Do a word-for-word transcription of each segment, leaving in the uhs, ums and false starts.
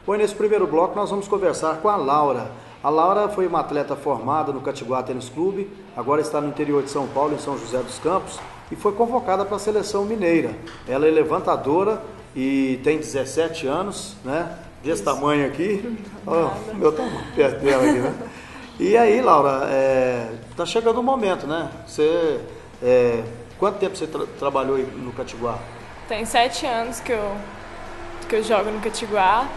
Bom, nesse primeiro bloco nós vamos conversar com a Laura. A Laura foi uma atleta formada no Catiguá Tênis Clube, agora está no interior de São Paulo, em São José dos Campos, e foi convocada para a seleção mineira. Ela é levantadora e tem dezessete anos, né? Desse Isso. tamanho aqui. Oh, meu tamanho perto dela aqui, né? E aí, Laura, está é, chegando o momento, né? Você, é, quanto tempo você tra trabalhou no Catiguá? Tem sete anos que eu, que eu jogo no Catiguá.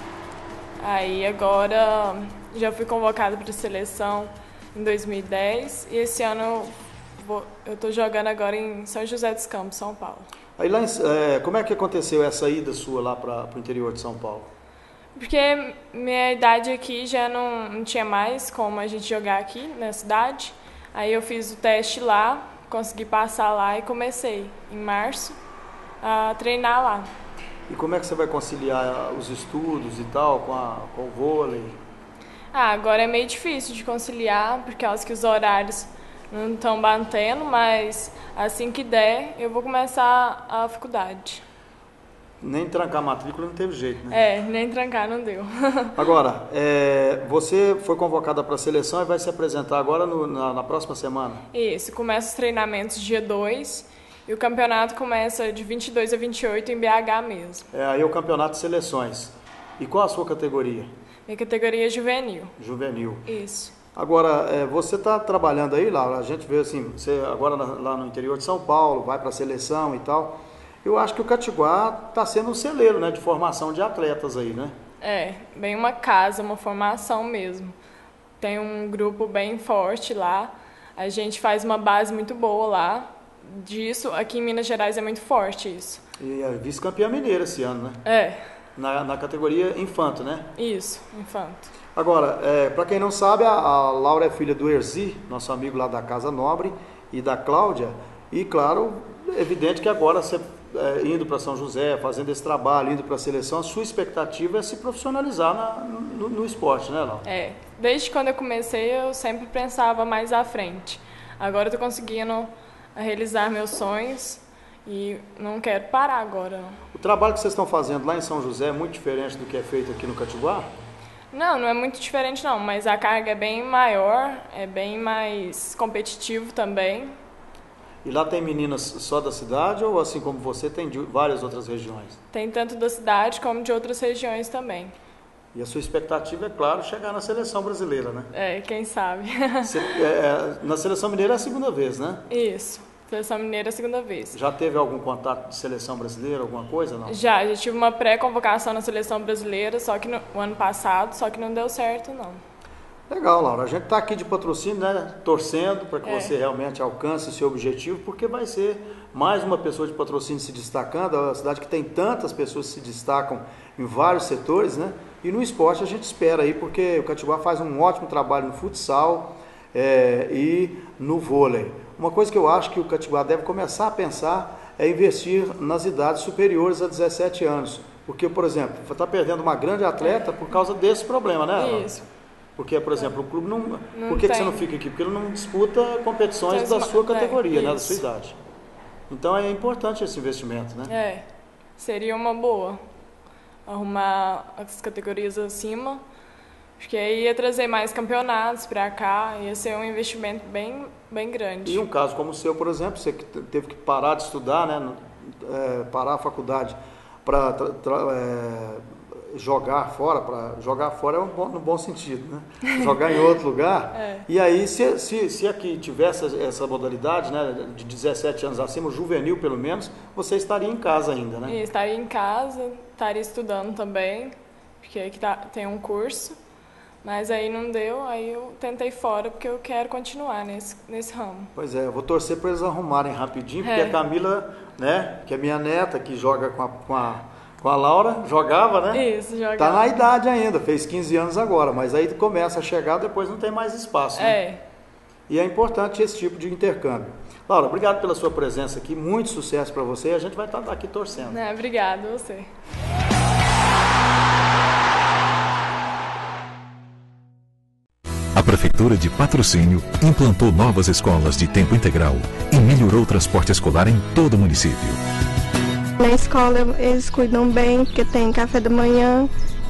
Aí agora já fui convocada para a seleção em dois mil e dez e esse ano eu, vou, eu tô jogando agora em São José dos Campos, São Paulo. Aí lá, em, é, como é que aconteceu essa ida sua lá para o interior de São Paulo? Porque minha idade aqui já não, não tinha mais como a gente jogar aqui na cidade. Aí eu fiz o teste lá, consegui passar lá e comecei em março a treinar lá. E como é que você vai conciliar os estudos e tal com, a, com o vôlei? Ah, agora é meio difícil de conciliar, por causa que os horários não estão batendo, mas assim que der, eu vou começar a faculdade. Nem trancar a matrícula não teve jeito, né? É, nem trancar não deu. Agora, é, você foi convocada para a seleção e vai se apresentar agora no, na, na próxima semana? Isso, começa os treinamentos dia dois. E o campeonato começa de vinte e dois a vinte e oito em B H mesmo. É, aí é o campeonato de seleções. E qual a sua categoria? Minha categoria é juvenil. Juvenil. Isso. Agora, é, você está trabalhando aí, Laura, a gente vê assim, você agora lá no interior de São Paulo, vai para a seleção e tal. Eu acho que o Catiguá está sendo um celeiro, né, de formação de atletas aí, né? É, bem uma casa, uma formação mesmo. Tem um grupo bem forte lá. A gente faz uma base muito boa lá. Disso, aqui em Minas Gerais é muito forte isso. E é vice-campeã mineira esse ano, né? É. Na, na categoria infanto, né? Isso, infanto. Agora, é, para quem não sabe, a, a Laura é filha do Erzi, nosso amigo lá da Casa Nobre, e da Cláudia. E, claro, é evidente que agora, você é, indo para São José, fazendo esse trabalho, indo para a seleção, a sua expectativa é se profissionalizar na, no, no esporte, né, Laura? É. Desde quando eu comecei, eu sempre pensava mais à frente. Agora eu tô conseguindo a realizar meus sonhos e não quero parar agora. O trabalho que vocês estão fazendo lá em São José é muito diferente do que é feito aqui no Catiguá? Não, não é muito diferente não, mas a carga é bem maior, é bem mais competitivo também. E lá tem meninas só da cidade ou assim como você tem de várias outras regiões? Tem tanto da cidade como de outras regiões também. E a sua expectativa é, claro, chegar na seleção brasileira, né? É, quem sabe. Você, é, na seleção mineira é a segunda vez, né? Isso, seleção mineira é a segunda vez. Já teve algum contato de seleção brasileira, alguma coisa, não? Já, já tive uma pré-convocação na seleção brasileira, só que no o ano passado, só que não deu certo, não. Legal, Laura. A gente está aqui de patrocínio, né? Torcendo para que é. você realmente alcance o seu objetivo, porque vai ser mais uma pessoa de patrocínio se destacando. É uma cidade que tem tantas pessoas que se destacam em vários setores, né? E no esporte a gente espera aí, porque o Catiguá faz um ótimo trabalho no futsal é, e no vôlei. Uma coisa que eu acho que o Catiguá deve começar a pensar é investir nas idades superiores a dezessete anos. Porque, por exemplo, está perdendo uma grande atleta por causa desse problema, né? Isso. Porque, por exemplo, o clube não... não por que, que tem. você não fica aqui? Porque ele não disputa competições da sua categoria, é, né? Da sua idade. Então é importante esse investimento, né? É, seria uma boa arrumar as categorias acima, porque aí ia trazer mais campeonatos para cá, ia ser um investimento bem, bem grande. E um caso como o seu, por exemplo, você que teve que parar de estudar, né? É, parar a faculdade para é, jogar fora, para jogar fora é um bom, no bom sentido, né? Jogar em outro lugar. É. E aí, se, se, se aqui tivesse essa modalidade, né, de dezessete anos acima, juvenil pelo menos, você estaria em casa ainda, né? E estaria em casa, estaria estudando também, porque aqui tá, tem um curso, mas aí não deu, aí eu tentei fora, porque eu quero continuar nesse, nesse ramo. Pois é, eu vou torcer para eles arrumarem rapidinho, porque é. a Camila, né, que é minha neta, que joga com a, com a Com a Laura, jogava, né? Isso, jogava. Tá na idade ainda, fez quinze anos agora, mas aí começa a chegar, depois não tem mais espaço, né? É. E é importante esse tipo de intercâmbio. Laura, obrigado pela sua presença aqui, muito sucesso para você e a gente vai estar aqui torcendo. É, obrigado, você. A Prefeitura de Patrocínio implantou novas escolas de tempo integral e melhorou o transporte escolar em todo o município. Na escola eles cuidam bem, porque tem café da manhã,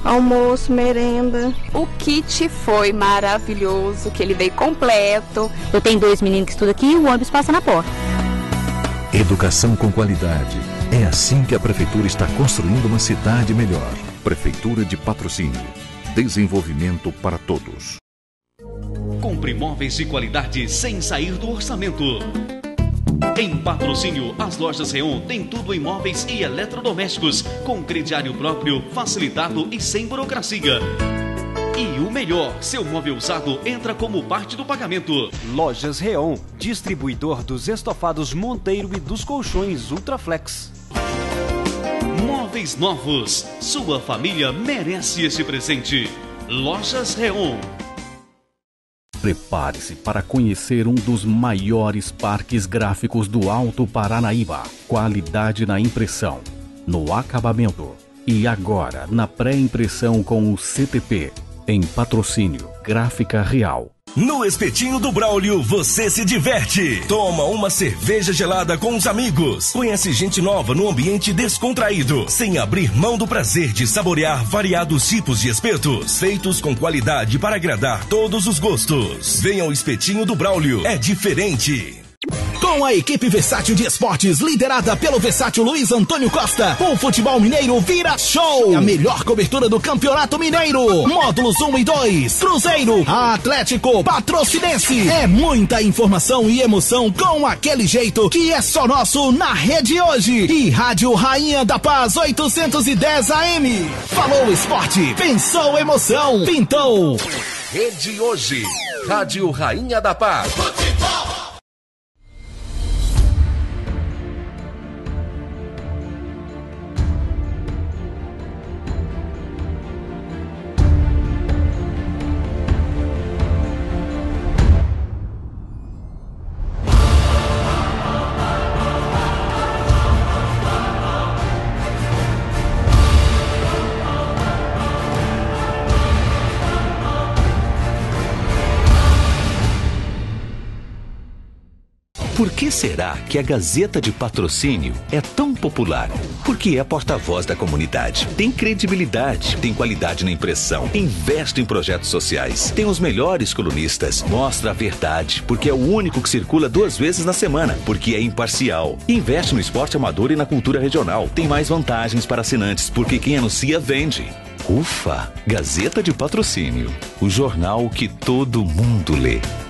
almoço, merenda. O kit foi maravilhoso, que ele veio completo. Eu tenho dois meninos que estudam aqui e o ônibus passa na porta. Educação com qualidade. É assim que a Prefeitura está construindo uma cidade melhor. Prefeitura de Patrocínio. Desenvolvimento para todos. Compre imóveis de qualidade sem sair do orçamento. Em Patrocínio, as lojas Reon têm tudo em móveis e eletrodomésticos, com crediário próprio, facilitado e sem burocracia. E o melhor, seu móvel usado entra como parte do pagamento. Lojas Reon, distribuidor dos estofados Monteiro e dos colchões Ultraflex. Móveis novos, sua família merece esse presente. Lojas Reon. Prepare-se para conhecer um dos maiores parques gráficos do Alto Paranaíba. Qualidade na impressão, no acabamento e agora na pré-impressão com o C T P. Em Patrocínio, Gráfica Real. No Espetinho do Braulio, você se diverte. Toma uma cerveja gelada com os amigos. Conhece gente nova no ambiente descontraído, sem abrir mão do prazer de saborear variados tipos de espetos, feitos com qualidade para agradar todos os gostos. Venha ao Espetinho do Braulio, é diferente. Com a equipe Versátil de Esportes, liderada pelo Versátil Luiz Antônio Costa, o futebol mineiro vira show. A melhor cobertura do Campeonato Mineiro. Módulos um e dois, Cruzeiro, Atlético, Patrocinense. É muita informação e emoção com aquele jeito que é só nosso na Rede Hoje. E Rádio Rainha da Paz oitocentos e dez A M. Falou esporte, pensou emoção, pintou. Rede Hoje, Rádio Rainha da Paz. Futebol. Por que será que a Gazeta de Patrocínio é tão popular? Porque é porta-voz da comunidade. Tem credibilidade, tem qualidade na impressão, investe em projetos sociais, tem os melhores colunistas, mostra a verdade, porque é o único que circula duas vezes na semana, porque é imparcial. Investe no esporte amador e na cultura regional. Tem mais vantagens para assinantes, porque quem anuncia vende. Ufa! Gazeta de Patrocínio, o jornal que todo mundo lê.